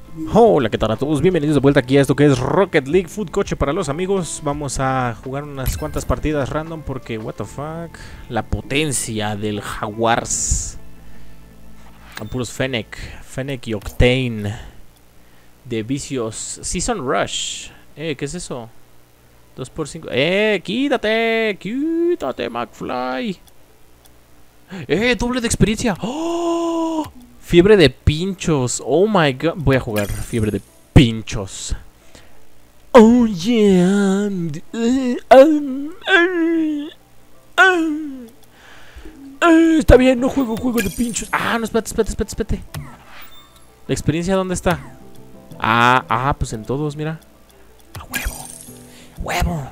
Hola, ¿qué tal a todos? Bienvenidos de vuelta aquí a esto que es Rocket League Food Coche para los amigos. Vamos a jugar unas cuantas partidas random porque, what the fuck, la potencia del Jaguars. A puros Fennec y Octane de vicios. Season Rush. ¿Qué es eso? 2x5. Quítate, McFly. Doble de experiencia. ¡Oh! Fiebre de pinchos. Oh my god. Voy a jugar fiebre de pinchos. Oh yeah. Está bien, no juego de pinchos. Ah, no, espérate. ¿La experiencia dónde está? Pues en todos, mira. A huevo.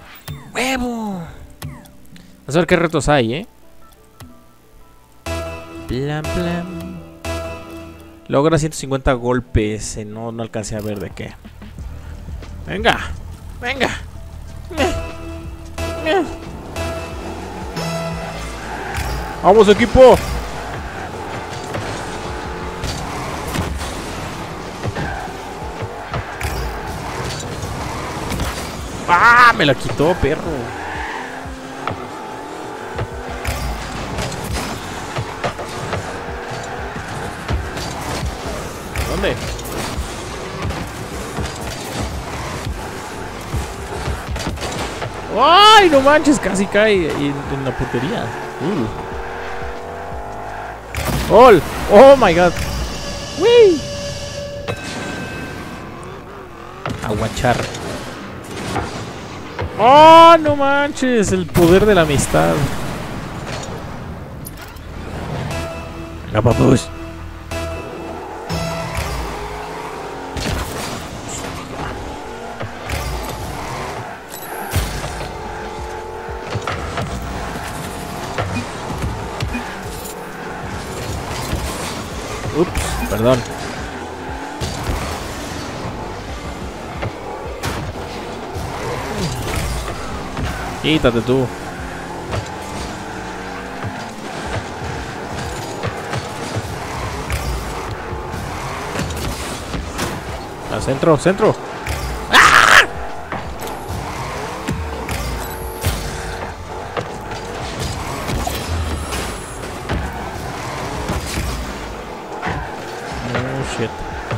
Vamos a ver qué retos hay, Plan. Logra 150 golpes. No alcancé a ver de qué. Venga. Vamos, equipo. Me la quitó, perro. ¿Dónde? ¡Ay, no manches! Casi cae en la portería. ¡Gol! ¡Oh, my God! ¡Wii! Aguachar. ¡Oh, no manches! El poder de la amistad. Venga, papus. Ups, perdón. Quítate tú. Al centro. Shit.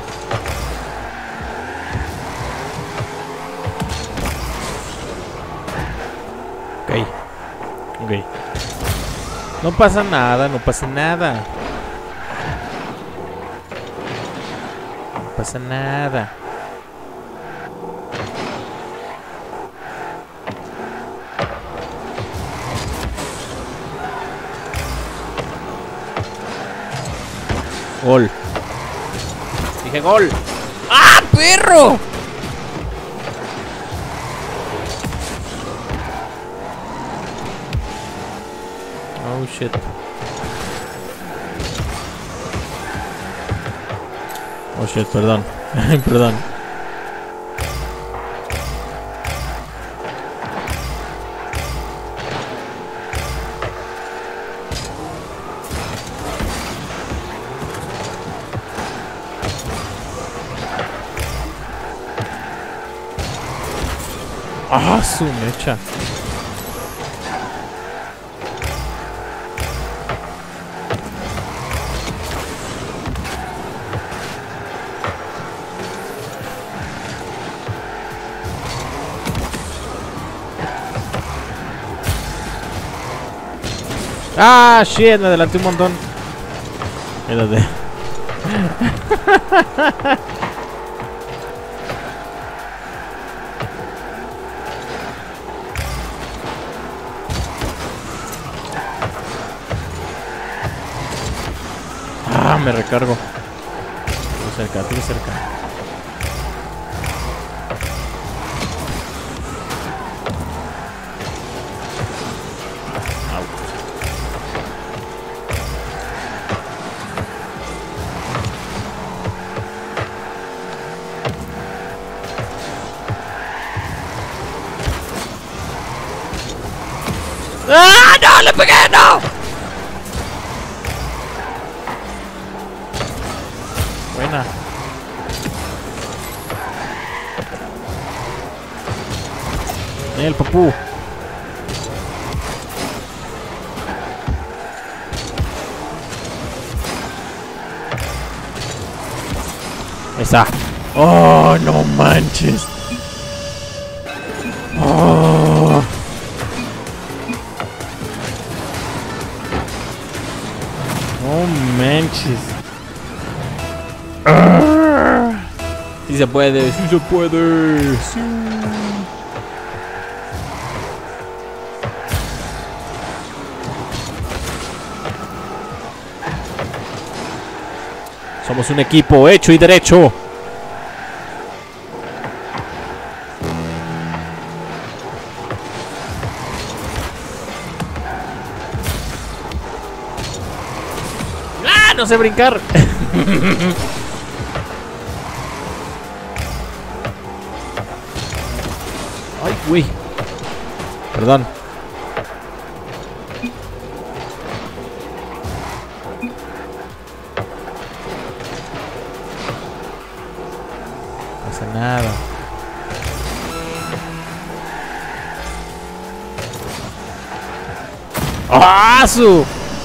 Ok. No pasa nada. No pasa nada. Gol. Dije gol. ¡Ah, perro! Oh, shit. Perdón. Perdón. Su mecha. Shit, me adelanté un montón. Espérate. Me recargo. Estuve cerca. ¡No! ¡Le pegué! ¡No! Buena. El papú. Ahí está. Oh, no manches. Oh. No manches. Sí se puede, sí se puede. Sí. Somos un equipo hecho y derecho. ¡Ah! No sé brincar. Ay, güey. Perdón. No pasa nada. ¡Ah, su!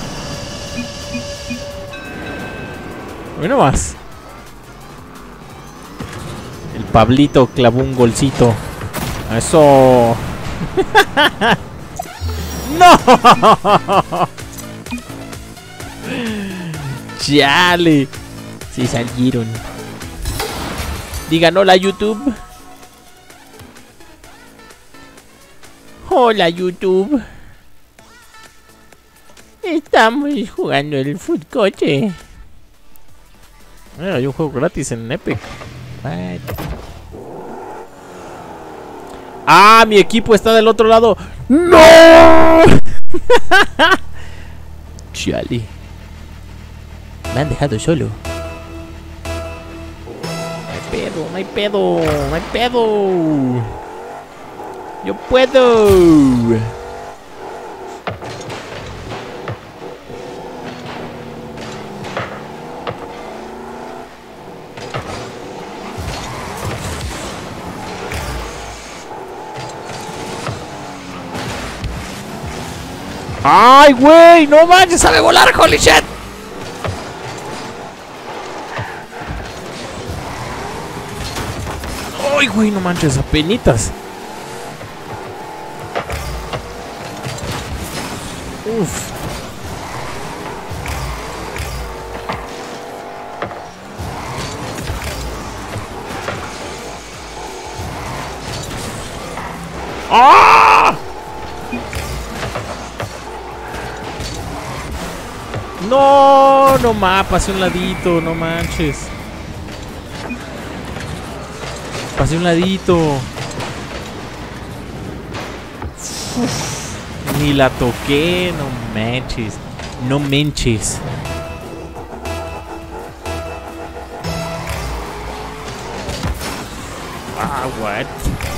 Hoy no más. El Pablito clavó un golcito. Eso. ¡No! ¡Chale! Se salieron. Digan hola, YouTube. Hola, YouTube. Estamos jugando el Food Coche. Hay un juego gratis en Epic. What? ¡Ah! Mi equipo está del otro lado. ¡No! Chale. Me han dejado solo. No hay pedo, no hay pedo, no hay pedo. Yo puedo. ¡Ay, güey! ¡No manches! ¡Sabe volar! ¡Holy shit! ¡Ay, güey! ¡No manches! ¡Apenitas! ¡Uf! ¡Ah! No, no pasé un ladito, no manches. Pasé un ladito. Uf, ni la toqué, no manches. No manches. Ah, what?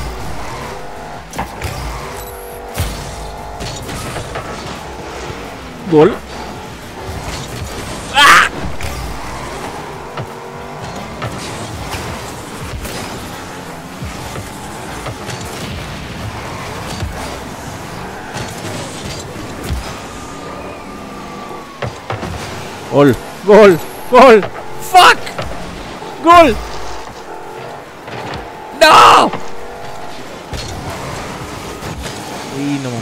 Gol. Gol, gol, gol. Fuck. Gol. No. Y no.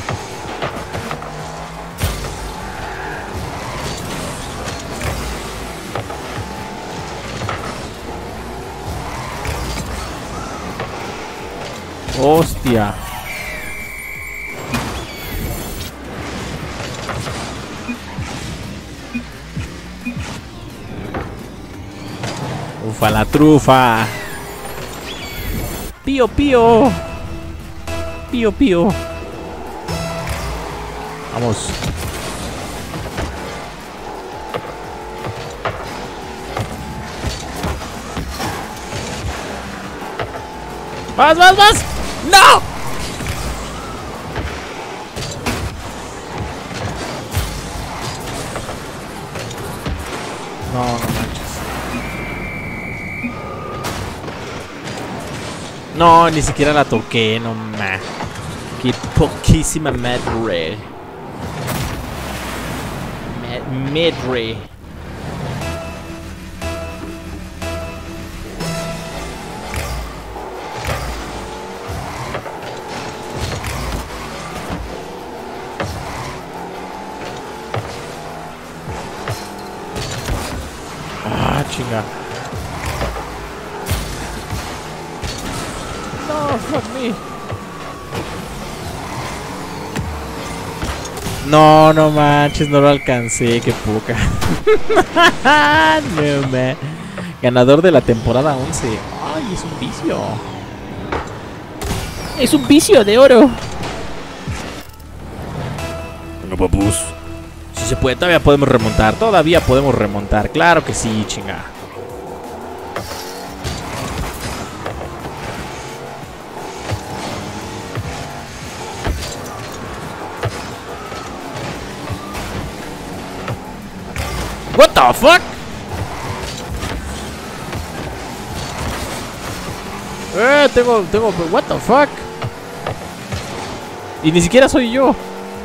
Hostia. Ufa la trufa. Pío, pío. Pío, pío. Vamos. ¡Vas, vas, vas! ¡No! No, no manches. No, ni siquiera la toqué, no ma. Qué poquísima madre. Madre. Ah, chinga. No, fuck me. No, no manches, no lo alcancé, qué poca. No, man. Ganador de la temporada 11. Ay, es un vicio. Es un vicio de oro. Bueno, papus. Si se puede, todavía podemos remontar. Todavía podemos remontar. Claro que sí, chinga. What the fuck? Tengo, what the fuck? Y ni siquiera soy yo.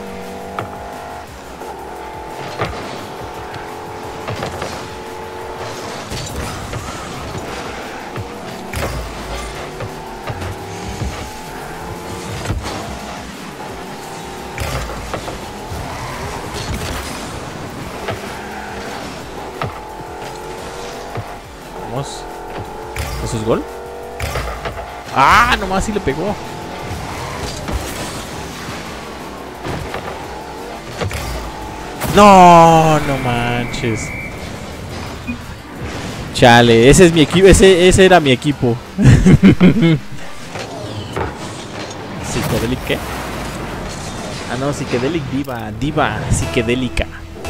Vamos. ¿Eso es gol? ¡Ah! Nomás sí le pegó. No, no manches. Chale, ese es mi equipo, ese era mi equipo. ¿Psicodélic qué? Ah, no, Psicodélic diva, psicodélica.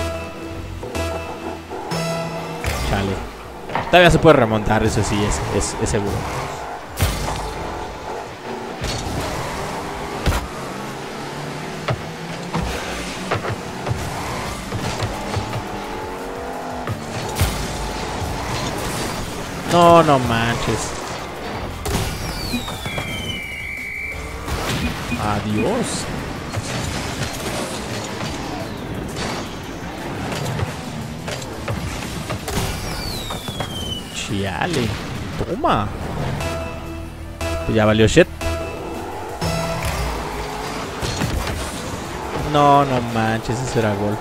Chale. Todavía se puede remontar, eso sí, es seguro. No, no manches. Adiós. Chiale. Toma. Pues ya valió shit. No, no manches, eso era gol.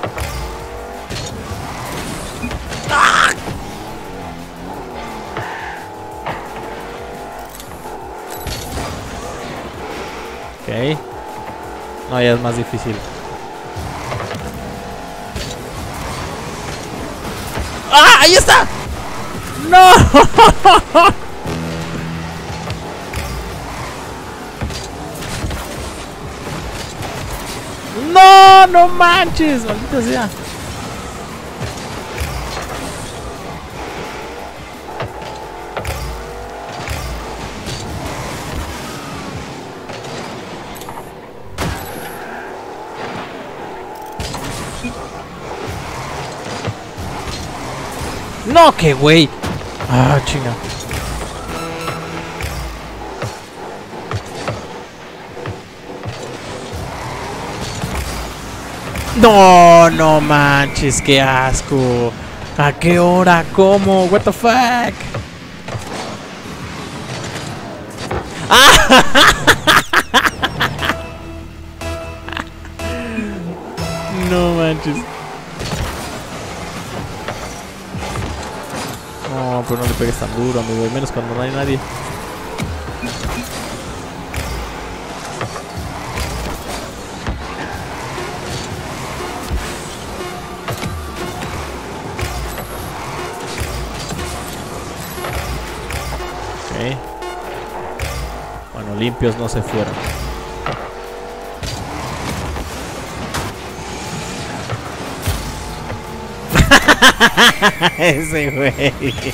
Ok. No, ya es más difícil. ¡Ah! ¡Ahí está! ¡No! ¡No! ¡No manches! ¡Maldita sea! ¡No, qué güey! ¡Ah, chinga! ¡No, no manches! ¡Qué asco! ¿A qué hora? ¿Cómo? ¿What the fuck? ¡Ah! No manches. No, pero no le pegues tan duro, amigo. Y menos cuando no hay nadie. Ok. Bueno, limpios no se fueron. Ese güey.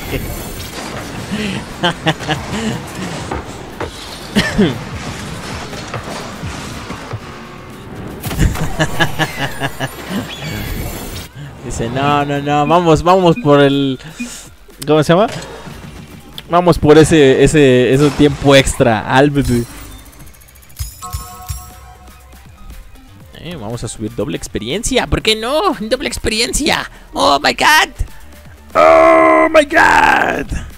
Dice, no, no, no, vamos por el... ¿Cómo se llama? Vamos por ese tiempo extra. Vamos a subir doble experiencia. ¿Por qué no? Doble experiencia. Oh my god. Oh my god.